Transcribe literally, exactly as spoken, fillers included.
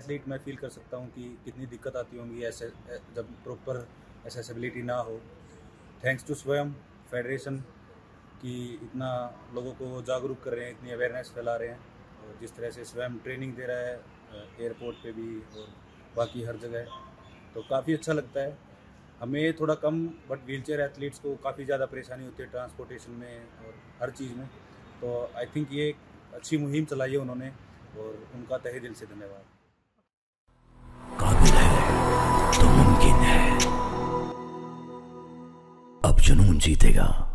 Athlete मैं feel कर सकता हूँ कि कितनी दिक्कत आती होंगी ऐसे जब प्रॉपर एसेसिबिलिटी ना हो। थैंक्स टू स्वयं फेडरेशन कि इतना लोगों को जागरूक कर रहे हैं, इतनी अवेयरनेस फैला रहे हैं, और जिस तरह से स्वयं ट्रेनिंग दे रहा है एयरपोर्ट पे भी और बाकी हर जगह, तो काफ़ी अच्छा लगता है। हमें थोड़ा कम, बट व्हीलचेयर एथलीट्स को काफ़ी ज़्यादा परेशानी होती है ट्रांसपोर्टेशन में और हर चीज़ में। तो आई थिंक ये एक अच्छी मुहिम चलाई है उन्होंने, और उनका तहे दिल से धन्यवाद। काबिल है तो मुमकिन है, अब जुनून जीतेगा।